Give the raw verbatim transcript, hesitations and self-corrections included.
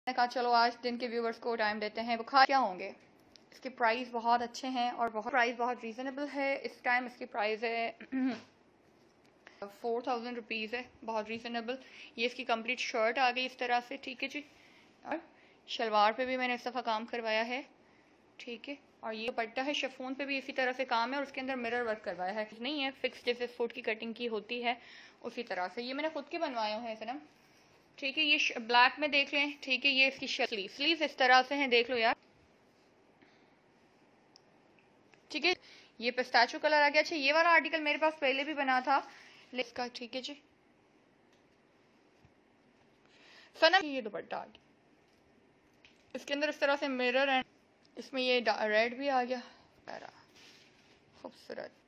मैंने कहा चलो आज दिन के व्यूवर्स को टाइम देते हैं। बुखार क्या होंगे, इसके प्राइस बहुत अच्छे हैं और बहुत प्राइस बहुत रीज़नेबल है। इस टाइम इसकी प्राइस है फोर थाउजेंड रुपीज़ है, बहुत रीज़नेबल। ये इसकी कंप्लीट शर्ट आ गई इस तरह से, ठीक है जी। और शलवार पे भी मैंने इस दफ़ा काम करवाया है, ठीक है। और ये दुपट्टा है, शिफॉन पे भी इसी तरह से काम है और उसके अंदर मिरर वर्क करवाया है, नहीं है फिक्स जैसे फुट की कटिंग की होती है उसी तरह से। ये मैंने खुद के बनवाए हैं सनम, ठीक है। ये ब्लैक में देख लें, ठीक है। ये इसकी स्लीव स्लीव इस तरह से हैं, देख लो यार, ठीक है। ये पिस्ताचो कलर आ गया। अच्छा, ये वाला आर्टिकल मेरे पास पहले भी बना था इसका, ठीक है जी। सनम ये दुपट्टा आ गया, इसके अंदर इस तरह से मिरर है, इसमें ये रेड भी आ गया, खूबसूरत।